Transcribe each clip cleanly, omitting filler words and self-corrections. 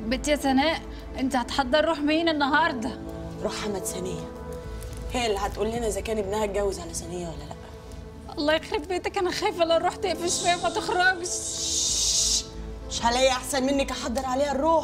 بنت يا سناء، انت هتحضر روح مين النهارده؟ روح حمد ثانيه، هي اللي هتقول لنا اذا كان ابنها اتجوز على ثانيه ولا لا. الله يخرب بيتك، انا خايفه لا الروح تقفش فيها ما تخرجش. مش هلاقي احسن منك احضر عليها الروح.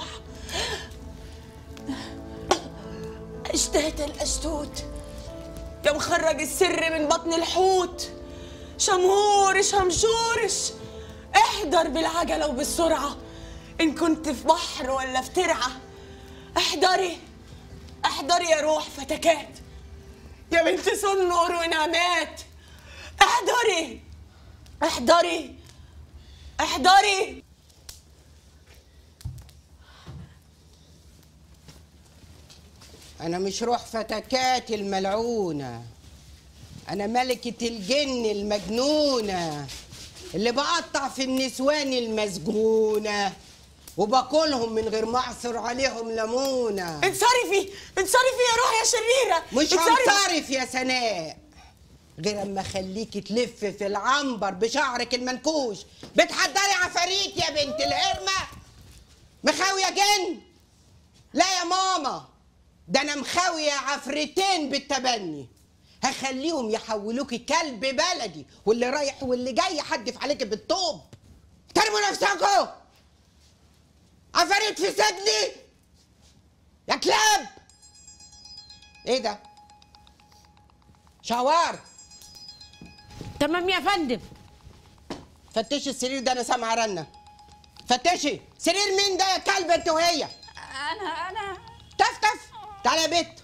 اشتهت الاشتوت يا مخرج السر من بطن الحوت، شمهورش همشورش، احضر بالعجله وبالسرعه ان كنت في بحر ولا في ترعه. احضري احضري يا روح فتكات يا بنت سنور ونعمات، احضري احضري احضري. أنا مش روح فتكات الملعونة، أنا ملكة الجن المجنونة اللي بقطع في النسوان المسجونة وباكلهم من غير ما أعصر عليهم ليمونة. انصرفي انصرفي يا روح يا شريرة. مش هنصرف يا سناء غير أما أخليكي تلف في العنبر بشعرك المنكوش. بتحضري عفاريت يا بنت القرمة؟ مخاوية جن؟ لا يا ماما، ده انا مخاويه عفرتين بالتبني، هخليهم يحولوكي كلب بلدي واللي رايح واللي جاي يحدف عليكي بالطوب. احترموا نفسكم، عفاريت في سجني يا كلاب. ايه ده؟ شوار. تمام يا فندم. فتشي السرير ده، انا سامعه رنه. فتشي سرير مين ده يا كلب انت وهي؟ انا تفتف. تعالى يا بت.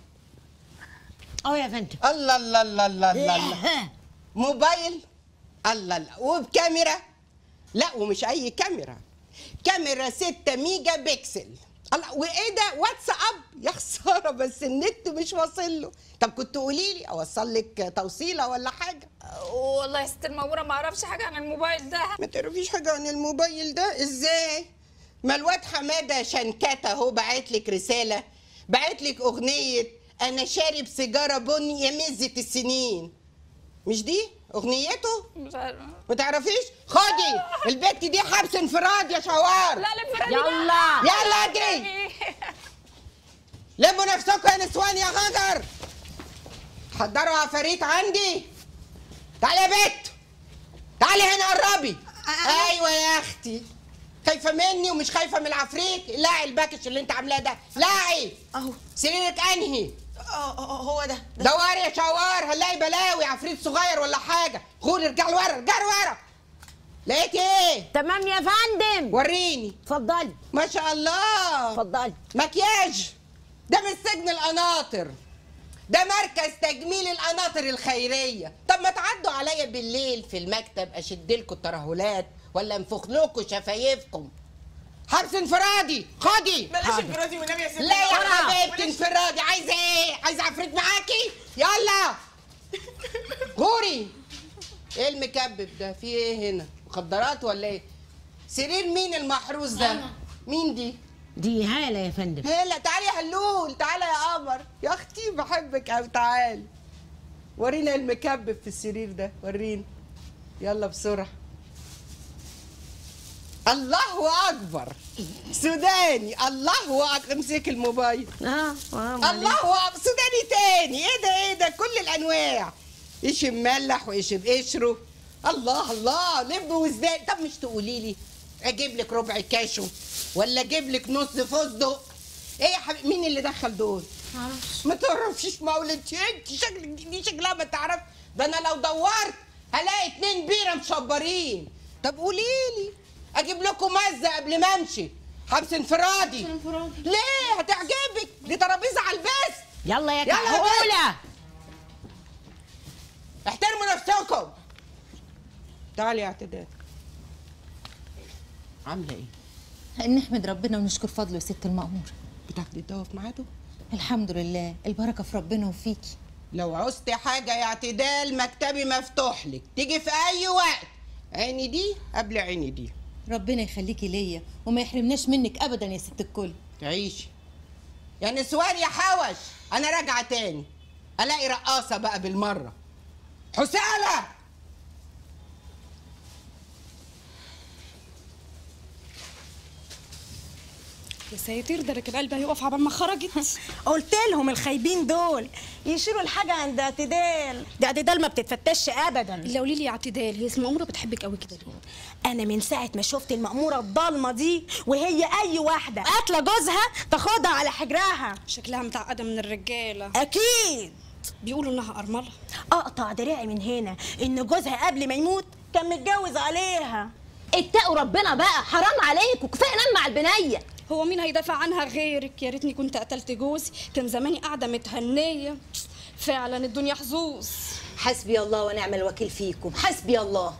يا فندم. الله الله الله الله الله. موبايل؟ الله الله. وبكاميرا؟ لا ومش اي كاميرا، كاميرا 6 ميجا بكسل. الله، وايه ده؟ واتساب؟ يا خساره بس النت مش واصل له. طب كنت قولي لي اوصل لك توصيله ولا حاجه. والله يا ست المأمورة ما اعرفش حاجه عن الموبايل ده. ما تعرفيش حاجه عن الموبايل ده ازاي؟ ما الواد حماده شنكته اهو باعت لك رساله، باعت لك اغنيه انا شارب سيجاره بني يا مزه السنين. مش دي اغنيته؟ مش عارفه. ما تعرفيش؟ خدي البت دي حبس انفراد يا شوار. لا الانفراد يلا يلا اجري. لموا نفسكم يا نسوان يا غجر. حضروا عفاريت عندي. تعالي يا بت، تعالي هنا قربي. ايوه يا اختي، خايفه مني ومش خايفه من العفريت؟ لاعي الباكش اللي انت عاملاه ده، لاعي اهو. سريرك انهي؟ هو ده. دواري يا شوار، هنلاقي بلاوي عفريت صغير ولا حاجه. غوري ارجع لورا ارجع لورا. لقيت ايه؟ تمام يا فندم. وريني. اتفضلي. ما شاء الله. اتفضلي. مكياج؟ ده مش سجن القناطر، ده مركز تجميل القناطر الخيريه. طب ما تعدوا عليا بالليل في المكتب اشد لكم الترهلات ولا انفخ لكم شفايفكم. حبس انفرادي. خدي. بلاش انفرادي والنبي يا ست. لا يا حبيبتي انفرادي. عايزه ايه؟ عايزه عفريت معاكي؟ يلا غوري. ايه المكبب ده؟ في ايه هنا؟ مخدرات ولا ايه؟ سرير مين المحروس ده؟ مين دي؟ دي هالة يا فندم. هلا تعالي يا هلول، تعالي يا قمر يا اختي بحبك قوي. تعالي ورينا المكبب في السرير ده، ورينا يلا بسرعه. الله اكبر. سوداني. الله اكبر. امسك الموبايل. الله اكبر. سوداني تاني. ايه ده ايه ده؟ كل الانواع. ايش مملح وايش بقشره. الله الله. لب وزدان. طب مش تقولي لي اجيب لك ربع كاشو ولا اجيب لك نص فستق؟ ايه يا حبيبي؟ مين اللي دخل دول؟ معرفش. ما تعرفيش مولد انت؟ شكلك دي شكلها ما تعرف. ده انا لو دورت هلاقي 2 بيره مشبرين. طب قولي لي اجيب لكم مزه قبل ما امشي. حبس انفرادي. ليه؟ هتعجبك، دي ترابيزه على البس. يلا يا كحوله. احترموا نفسكم. تعالي يا اعتدال. عامله ايه؟ نحمد ربنا ونشكر فضله يا ست المأمور. بتاخدي الدواء في ميعاده؟ الحمد لله، البركه في ربنا وفيكي. لو عوزتي حاجه يا اعتدال مكتبي مفتوح لك، تيجي في اي وقت. عيني دي قبل عيني دي. ربنا يخليكي ليا وما يحرمناش منك ابدا يا ست الكل. تعيشي يا نسوان يا حوش. انا راجعه تاني الاقي رقاصه بقى بالمره. حسالة. يا ساتر، ده راكب قلبي هيقف عبال ما خرجت. قلت لهم الخايبين دول يشيلوا الحاجه عند اعتدال، ده اعتدال ما بتتفتش ابدا. لا قولي لي يا اعتدال، هي اسم مأمورة بتحبك قوي كده ليه؟ انا من ساعه ما شفت المأموره الضالمه دي وهي اي واحده قاتله جوزها تاخدها على حجرها. شكلها متعقده من الرجاله. اكيد. بيقولوا انها ارمله. اقطع دراعي من هنا ان جوزها قبل ما يموت كان متجوز عليها. اتقوا ربنا بقى، حرام عليكم، كفايه نام مع البنيه. هو مين هيدافع عنها غيرك؟ يا ريتني كنت قتلت جوزي، كان زماني قاعده متهنيه. فعلا الدنيا حظوظ. حسبي الله ونعم الوكيل فيكم، حسبي الله.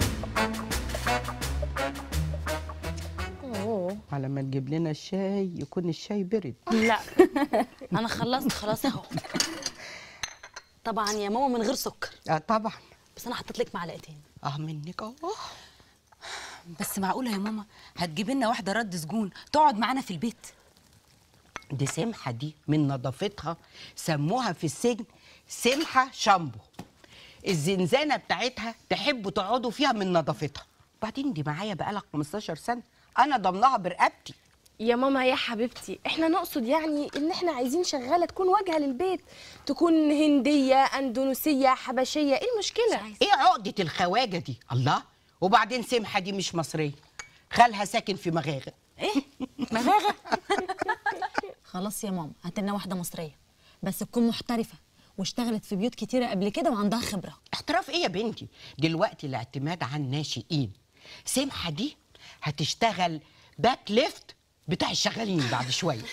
على ما تجيب لنا الشاي يكون الشاي برد. لا انا خلصت خلاص اهو. طبعا يا ماما من غير سكر. طبعا. بس انا حطيت لك معلقتين. منك بس معقوله يا ماما هتجيب لنا واحده رد سجون تقعد معانا في البيت؟ دي سمحه، دي من نظافتها سموها في السجن سمحه شامبو. الزنزانه بتاعتها تحبوا تقعدوا فيها من نظافتها. وبعدين دي معايا بقالها 15 سنه، انا ضمناها برقبتي. يا ماما يا حبيبتي، احنا نقصد يعني ان احنا عايزين شغاله تكون واجهه للبيت، تكون هنديه اندونيسيه حبشيه. ايه المشكله؟ ايه عقده الخواجه دي؟ الله. وبعدين سمحه دي مش مصريه، خالها ساكن في مغاغه. ايه مغاغه؟ خلاص يا ماما هات لنا واحده مصريه بس تكون محترفه واشتغلت في بيوت كتيره قبل كده وعندها خبره. احتراف ايه يا بنتي؟ دلوقتي الاعتماد على الناشئين. سمحه دي هتشتغل باك ليفت بتاع الشغالين بعد شويه.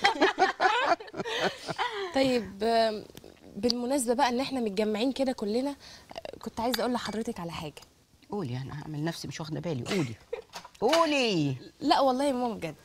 طيب بالمناسبه بقى ان احنا متجمعين كده كلنا، كنت عايزه اقول لحضرتك على حاجه. قولي، انا هعمل نفسي مش واخده بالي. قولي قولي. لا والله يا ماما بجد.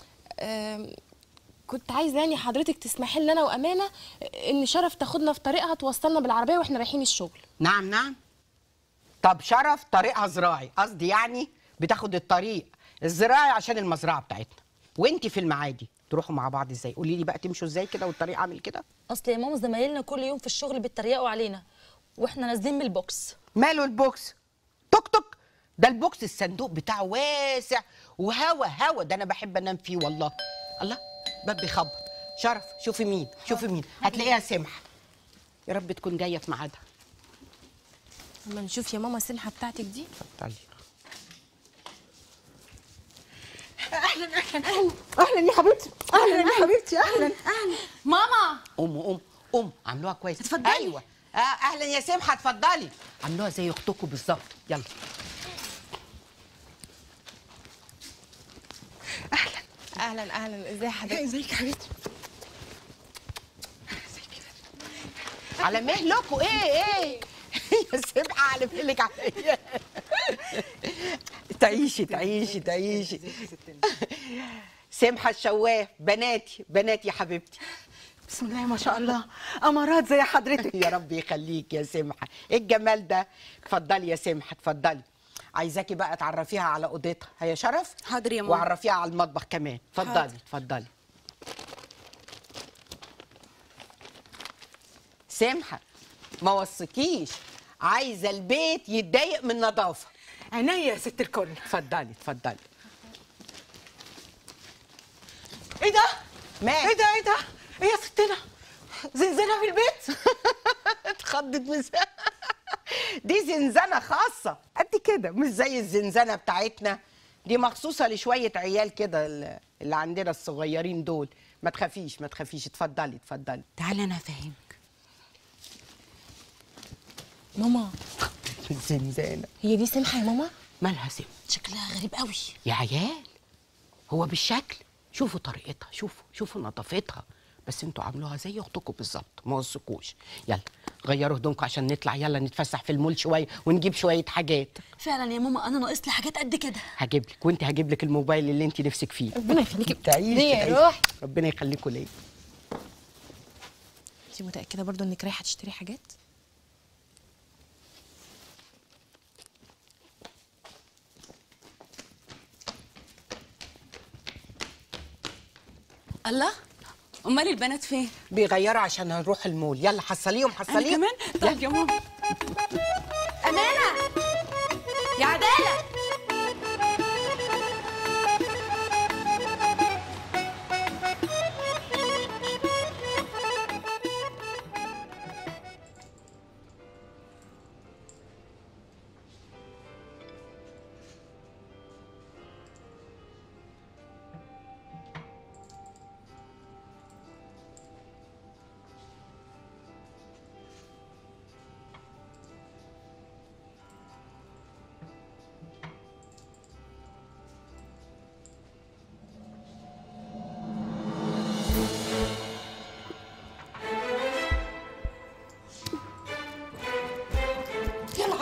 كنت عايزه يعني حضرتك تسمحي لنا انا وامانه ان شرف تاخدنا في طريقها توصلنا بالعربيه واحنا رايحين الشغل. نعم نعم. طب شرف طريقها زراعي، قصدي يعني بتاخد الطريق الزراعي عشان المزرعه بتاعتنا، وانتي في المعادي تروحوا مع بعض ازاي؟ قولي لي بقى تمشوا ازاي كده والطريق عامل كده؟ اصل يا ماما زمايلنا كل يوم في الشغل بيتريقوا علينا واحنا نازلين من البوكس. ماله البوكس؟ توك توك. ده البوكس الصندوق بتاعه واسع وهوا، ده انا بحب انام فيه والله. الله، باب بيخبط. شرف شوفي مين، شوفي مين، هتلاقيها سمحه. يا رب تكون جايه في ميعادها. اما نشوف يا ماما السمحه بتاعتك دي. اتفضلي. اهلا يا حبيبتي، اهلا يا حبيبتي، اهلا. ماما قوم عملوها كويس. اتفضلي. ايوه اهلا يا سمحه، اتفضلي. عملوها زي اختكم بالظبط. يلا. اهلا ازي حضرتك؟ ازيك يا حبيبتي؟ على مهلكوا. ايه يا سمحه، على مهلك عليا. تعيشي. سمحه الشواف، بناتي يا حبيبتي. بسم الله ما شاء الله، امارات زي حضرتك. يا رب يخليك يا سمحه، ايه الجمال ده. اتفضلي يا سمحه، اتفضلي. عايزاكي بقى تعرفيها على اوضتها يا شرف. حاضر يا ماما. وعرفيها على المطبخ كمان. اتفضلي. سمحه ما وصكيش، عايزه البيت يتضايق من نظافه. عينيا يا ست الكل. اتفضلي. ايه ده؟ مال؟ ايه ده؟ ايه يا ستنا؟ زنزانه في البيت؟ اتخضت دي زنزانه خاصه قد كده، مش زي الزنزانه بتاعتنا دي، مخصوصه لشويه عيال كده اللي عندنا الصغيرين دول. ما تخافيش. اتفضلي. تعالي انا افهمك. ماما الزنزانه هي دي سمحه يا ماما؟ مالها سم؟ شكلها غريب قوي يا عيال، هو بالشكل. شوفوا طريقتها، شوفوا نظافتها. بس انتوا عاملوها زي اختكم بالظبط، ما وثقوش. يلا غيروا هدومكم عشان نطلع، يلا نتفسح في المول شويه ونجيب شويه حاجات. فعلا يا ماما انا ناقص لي حاجات قد كده. هجيب لك، وانت هجيب لك الموبايل اللي انت نفسك فيه. ربنا يخليكي. تعيشي يا روحي. ربنا يخليكوا ليا. انت متاكده برضو انك رايحه تشتري حاجات؟ الله، امال البنات فين؟ بيغيروا عشان هنروح المول. يلا حصليهم. انا كمان. طيب يا ماما. امانه يا عداله.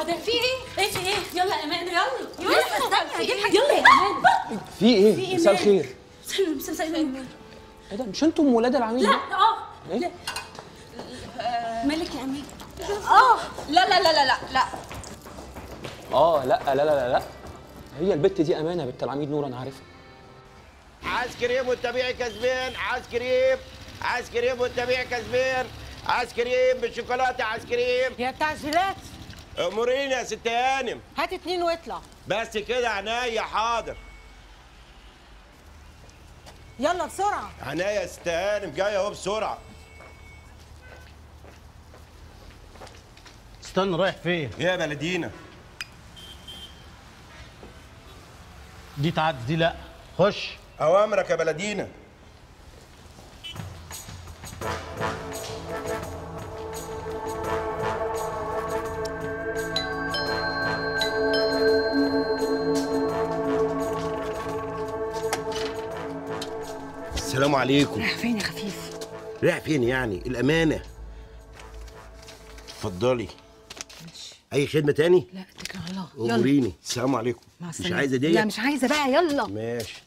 ده في ايه؟ ايه في ايه؟ يلا يا امان يلا استنى هجيب حاجه. يلا يا امان. في ايه؟ مساء الخير. مساء الخير. ايه ده مش انتم ولاد العميد؟ لا إيه؟ لا مالك يا امان؟ لا لا لا لا لا لا لا لا لا لا هي البت دي امانه بنت العميد نور، انا عارفها. عايز كريم والتبيع كسبان، عايز كريم والتبيع كسبان، عايز كريم بالشوكولاته، عايز كريم. يا بتاع الجيلات اموريني يا ست هانم. هات 2 واطلع. بس كده عينيا، حاضر. يلا بسرعه. عينيا يا ست هانم، جايه اهو بسرعه. استنى، رايح فين؟ ايه يا بلدينا؟ دي تعدي دي لا. خش. اوامرك يا بلدينا. السلام عليكم. رايح فين يا خفيف؟ رايح فين يعني؟ الامانه. اتفضلي. اي خدمه تاني؟ لا اتكل على الله. يلا اموريني. السلام عليكم. مع السلامه. مش عايزه ديت؟ لا مش عايزه بقى، يلا. ماشي.